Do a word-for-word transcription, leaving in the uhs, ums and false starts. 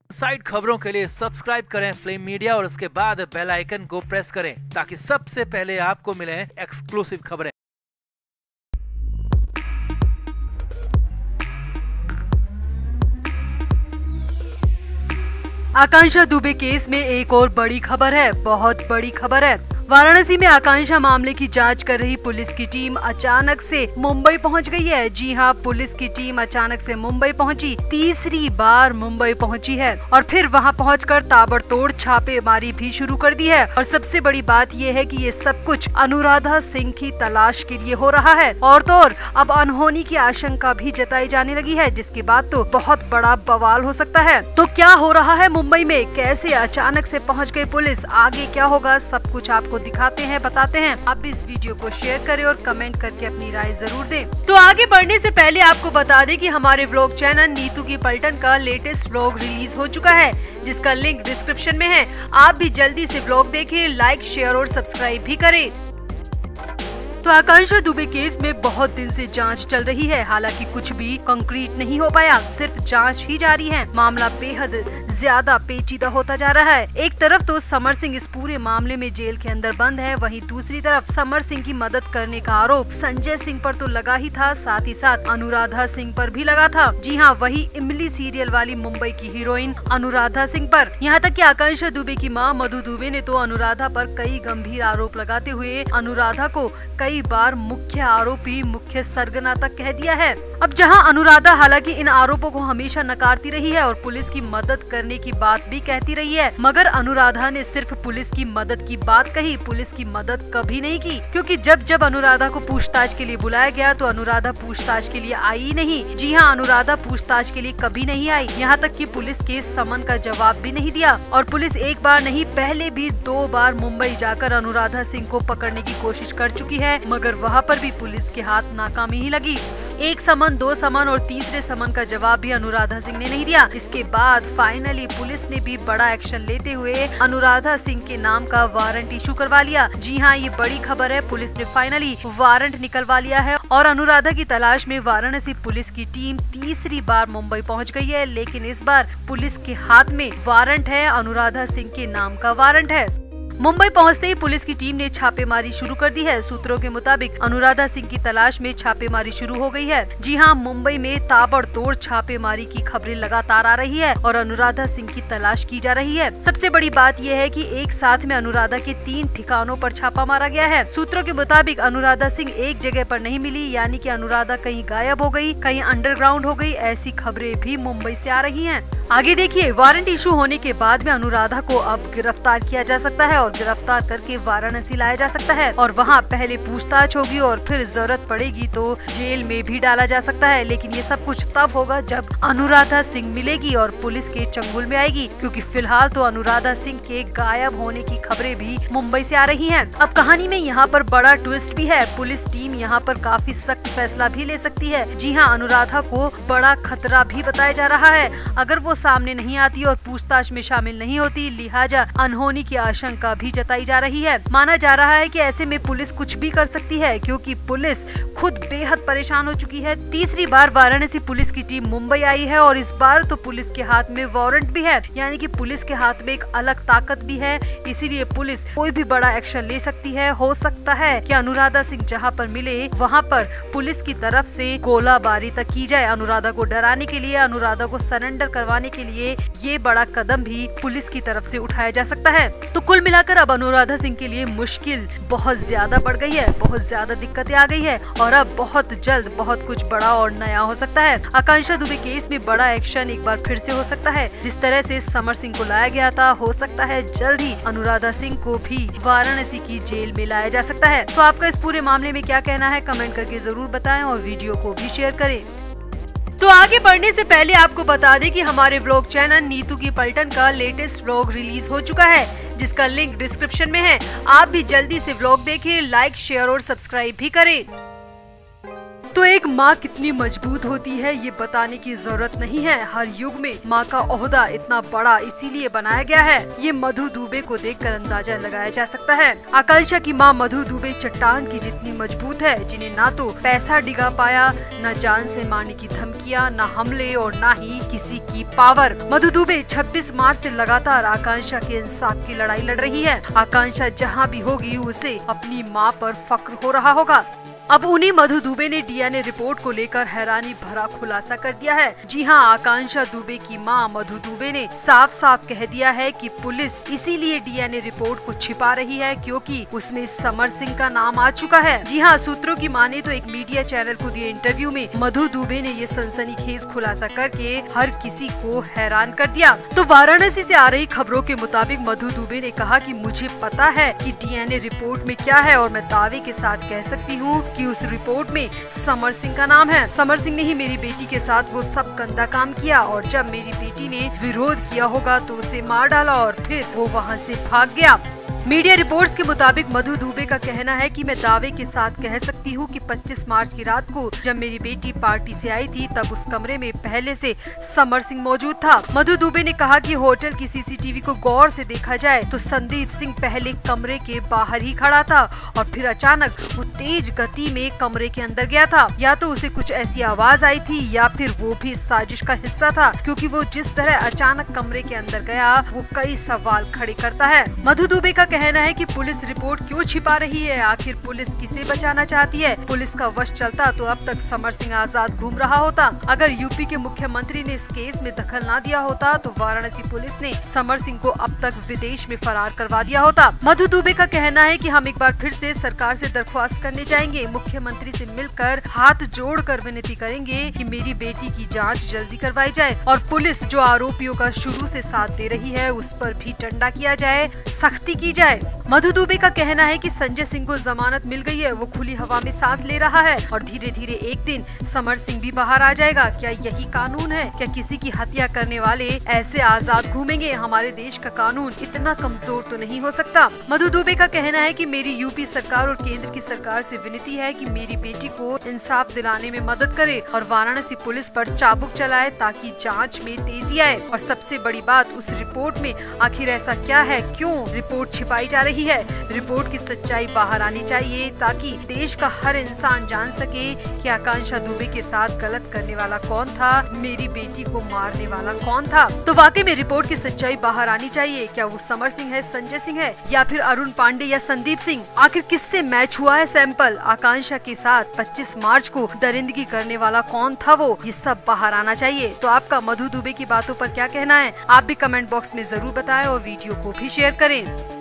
Side खबरों के लिए सब्सक्राइब करें फ्लेम मीडिया और उसके बाद बेल आइकन को प्रेस करें ताकि सबसे पहले आपको मिले एक्सक्लूसिव खबरें। आकांक्षा दुबे केस में एक और बड़ी खबर है, बहुत बड़ी खबर है। वाराणसी में आकांक्षा मामले की जांच कर रही पुलिस की टीम अचानक से मुंबई पहुंच गई है। जी हां, पुलिस की टीम अचानक से मुंबई पहुंची, तीसरी बार मुंबई पहुंची है और फिर वहां पहुंचकर ताबड़तोड़ छापेमारी भी शुरू कर दी है। और सबसे बड़ी बात यह है कि ये सब कुछ अनुराधा सिंह की तलाश के लिए हो रहा है। और तो और अब अनहोनी की आशंका भी जताई जाने लगी है, जिसके बाद तो बहुत बड़ा बवाल हो सकता है। तो क्या हो रहा है मुंबई में, कैसे अचानक से पहुँच गई पुलिस, आगे क्या होगा, सब कुछ आपको दिखाते हैं, बताते हैं। आप इस वीडियो को शेयर करें और कमेंट करके अपनी राय जरूर दें। तो आगे बढ़ने से पहले आपको बता दें कि हमारे व्लॉग चैनल नीतू की पलटन का लेटेस्ट व्लॉग रिलीज हो चुका है, जिसका लिंक डिस्क्रिप्शन में है। आप भी जल्दी से व्लॉग देखें, लाइक शेयर और सब्सक्राइब भी करें। तो आकांक्षा दुबे केस में बहुत दिन से जांच चल रही है, हालांकि कुछ भी कंक्रीट नहीं हो पाया, सिर्फ जांच ही जारी है। मामला बेहद ज्यादा पेचीदा होता जा रहा है। एक तरफ तो समर सिंह इस पूरे मामले में जेल के अंदर बंद है, वहीं दूसरी तरफ समर सिंह की मदद करने का आरोप संजय सिंह पर तो लगा ही था, साथ ही साथ अनुराधा सिंह पर भी लगा था। जी हाँ, वही इमली सीरियल वाली मुंबई की हीरोइन अनुराधा सिंह पर। यहाँ तक कि आकांक्षा दुबे की माँ मधु दुबे ने तो अनुराधा पर कई गंभीर आरोप लगाते हुए अनुराधा को कई बार मुख्य आरोपी, मुख्य सरगना तक कह दिया है। अब जहां अनुराधा हालांकि इन आरोपों को हमेशा नकारती रही है और पुलिस की मदद करने की बात भी कहती रही है, मगर अनुराधा ने सिर्फ पुलिस की मदद की बात कही, पुलिस की मदद कभी नहीं की। क्योंकि जब जब अनुराधा को पूछताछ के लिए बुलाया गया तो अनुराधा पूछताछ के लिए आई ही नहीं। जी हाँ, अनुराधा पूछताछ के लिए कभी नहीं आई। यहाँ तक कि पुलिस के समन का जवाब भी नहीं दिया। और पुलिस एक बार नहीं, पहले भी दो बार मुंबई जाकर अनुराधा सिंह को पकड़ने की कोशिश कर चुकी है, मगर वहाँ पर भी पुलिस के हाथ नाकामी ही लगी। एक समन, दो समन और तीसरे समन का जवाब भी अनुराधा सिंह ने नहीं दिया। इसके बाद फाइनली पुलिस ने भी बड़ा एक्शन लेते हुए अनुराधा सिंह के नाम का वारंट इशू करवा लिया। जी हाँ, ये बड़ी खबर है, पुलिस ने फाइनली वारंट निकलवा लिया है और अनुराधा की तलाश में वाराणसी पुलिस की टीम तीसरी बार मुंबई पहुंच गई है। लेकिन इस बार पुलिस के हाथ में वारंट है, अनुराधा सिंह के नाम का वारंट है। मुंबई पहुंचते ही पुलिस की टीम ने छापेमारी शुरू कर दी है। सूत्रों के मुताबिक अनुराधा सिंह की तलाश में छापेमारी शुरू हो गई है। जी हां, मुंबई में ताबड़तोड़ छापेमारी की खबरें लगातार आ रही है और अनुराधा सिंह की तलाश की जा रही है। सबसे बड़ी बात यह है कि एक साथ में अनुराधा के तीन ठिकानों पर छापा मारा गया है। सूत्रों के मुताबिक अनुराधा सिंह एक जगह पर नहीं मिली, यानी कि अनुराधा कहीं गायब हो गई, कहीं अंडरग्राउंड हो गई, ऐसी खबरें भी मुंबई से आ रही है। आगे देखिए, वारंट इशू होने के बाद में अनुराधा को अब गिरफ्तार किया जा सकता है और गिरफ्तार करके वाराणसी लाया जा सकता है और वहां पहले पूछताछ होगी और फिर जरूरत पड़ेगी तो जेल में भी डाला जा सकता है। लेकिन ये सब कुछ तब होगा जब अनुराधा सिंह मिलेगी और पुलिस के चंगुल में आएगी, क्योंकि फिलहाल तो अनुराधा सिंह के गायब होने की खबरें भी मुंबई से आ रही हैं। अब कहानी में यहाँ पर बड़ा ट्विस्ट भी है, पुलिस टीम यहाँ पर काफी सख्त फैसला भी ले सकती है। जी हाँ, अनुराधा को बड़ा खतरा भी बताया जा रहा है। अगर वो सामने नहीं आती और पूछताछ में शामिल नहीं होती, लिहाजा अनहोनी की आशंका भी जताई जा रही है। माना जा रहा है कि ऐसे में पुलिस कुछ भी कर सकती है, क्योंकि पुलिस खुद बेहद परेशान हो चुकी है। तीसरी बार वाराणसी पुलिस की टीम मुंबई आई है और इस बार तो पुलिस के हाथ में वारंट भी है, यानी कि पुलिस के हाथ में एक अलग ताकत भी है। इसीलिए पुलिस कोई भी बड़ा एक्शन ले सकती है। हो सकता है कि अनुराधा सिंह जहां पर मिले वहां पर पुलिस की तरफ से गोलाबारी तक की जाए, अनुराधा को डराने के लिए, अनुराधा को सरेंडर करवाने के लिए ये बड़ा कदम भी पुलिस की तरफ से उठाया जा सकता है। तो कुल मिलाकर अब अनुराधा सिंह के लिए मुश्किल बहुत ज्यादा बढ़ गई है, बहुत ज्यादा दिक्कतें आ गई है और अब बहुत जल्द बहुत कुछ बड़ा और नया हो सकता है। आकांक्षा दुबे केस में बड़ा एक्शन एक बार फिर से हो सकता है। जिस तरह से समर सिंह को लाया गया था, हो सकता है जल्द ही अनुराधा सिंह को भी वाराणसी की जेल में लाया जा सकता है। तो आपका इस पूरे मामले में क्या कहना है, कमेंट करके जरूर बताएं और वीडियो को भी शेयर करें। तो आगे बढ़ने से पहले आपको बता दें कि हमारे व्लॉग चैनल नीतू की पलटन का लेटेस्ट व्लॉग रिलीज हो चुका है, जिसका लिंक डिस्क्रिप्शन में है। आप भी जल्दी से व्लॉग देखें, लाइक शेयर और सब्सक्राइब भी करें। तो एक माँ कितनी मजबूत होती है ये बताने की जरूरत नहीं है। हर युग में माँ का ओहदा इतना बड़ा इसीलिए बनाया गया है। ये मधु दुबे को देखकर अंदाजा लगाया जा सकता है। आकांक्षा की माँ मधु दुबे चट्टान की जितनी मजबूत है, जिन्हें ना तो पैसा डिगा पाया, न जान से मारने की धमकियाँ, न हमले और न ही किसी की पावर। मधु दुबे छब्बीस मार्च से लगातार आकांक्षा के इंसाफ की लड़ाई लड़ रही है। आकांक्षा जहाँ भी होगी उसे अपनी माँ पर फक्र हो रहा होगा। अब उन्हीं मधु दुबे ने डीएनए रिपोर्ट को लेकर हैरानी भरा खुलासा कर दिया है। जी हां, आकांक्षा दुबे की मां मधु दुबे ने साफ साफ कह दिया है कि पुलिस इसीलिए डीएनए रिपोर्ट को छिपा रही है क्योंकि उसमें समर सिंह का नाम आ चुका है। जी हां, सूत्रों की माने तो एक मीडिया चैनल को दिए इंटरव्यू में मधु दुबे ने ये सनसनीखेज खुलासा करके हर किसी को हैरान कर दिया। तो वाराणसी से आ रही खबरों के मुताबिक मधु दुबे ने कहा कि मुझे पता है कि डीएनए रिपोर्ट में क्या है और मैं दावे के साथ कह सकती हूँ कि उस रिपोर्ट में समर सिंह का नाम है। समर सिंह ने ही मेरी बेटी के साथ वो सब गंदा काम किया और जब मेरी बेटी ने विरोध किया होगा तो उसे मार डाला और फिर वो वहाँ से भाग गया। मीडिया रिपोर्ट्स के मुताबिक मधु दुबे का कहना है कि मैं दावे के साथ कह सकती हूँ कि पच्चीस मार्च की रात को जब मेरी बेटी पार्टी से आई थी तब उस कमरे में पहले से समर सिंह मौजूद था। मधु दुबे ने कहा कि होटल की सीसीटीवी को गौर से देखा जाए तो संदीप सिंह पहले कमरे के बाहर ही खड़ा था और फिर अचानक वो तेज गति में कमरे के अंदर गया था। या तो उसे कुछ ऐसी आवाज आई थी या फिर वो भी साजिश का हिस्सा था, क्योंकि वो जिस तरह अचानक कमरे के अंदर गया वो कई सवाल खड़े करता है। मधु दुबे का कहना है कि पुलिस रिपोर्ट क्यों छिपा रही है, आखिर पुलिस किसे बचाना चाहती है। पुलिस का वश चलता तो अब तक समर सिंह आजाद घूम रहा होता। अगर यूपी के मुख्यमंत्री ने इस केस में दखल ना दिया होता तो वाराणसी पुलिस ने समर सिंह को अब तक विदेश में फरार करवा दिया होता। मधु दुबे का कहना है कि हम एक बार फिर से सरकार से दरख्वास्त करने जाएंगे, मुख्यमंत्री से मिलकर हाथ जोड़कर विनती करेंगे कि मेरी बेटी की जांच जल्दी करवाई जाए और पुलिस जो आरोपियों का शुरू से साथ दे रही है उस पर भी डंडा किया जाए, सख्ती की जाए। मधु दुबे का कहना है कि संजय सिंह को जमानत मिल गई है, वो खुली हवा में सांस ले रहा है और धीरे धीरे एक दिन समर सिंह भी बाहर आ जाएगा। क्या यही कानून है? क्या किसी की हत्या करने वाले ऐसे आजाद घूमेंगे? हमारे देश का कानून इतना कमजोर तो नहीं हो सकता। मधु दुबे का कहना है कि मेरी यूपी सरकार और केंद्र की सरकार से विनती है कि मेरी बेटी को इंसाफ दिलाने में मदद करे और वाराणसी पुलिस पर चाबुक चलाए ताकि जाँच में तेजी आए। और सबसे बड़ी बात, उस रिपोर्ट में आखिर ऐसा क्या है, क्यों रिपोर्ट छिपाई जा रही है? रिपोर्ट की सच्चाई बाहर आनी चाहिए ताकि देश का हर इंसान जान सके कि आकांक्षा दुबे के साथ गलत करने वाला कौन था, मेरी बेटी को मारने वाला कौन था। तो वाकई में रिपोर्ट की सच्चाई बाहर आनी चाहिए। क्या वो समर सिंह है, संजय सिंह है या फिर अरुण पांडे या संदीप सिंह? आखिर किससे मैच हुआ है सैंपल? आकांक्षा के साथ पच्चीस मार्च को दरिंदगी करने वाला कौन था वो? ये सब बाहर आना चाहिए। तो आपका मधु दुबे की बातों पर क्या कहना है? आप भी कमेंट बॉक्स में जरूर बताएं और वीडियो को भी शेयर करें।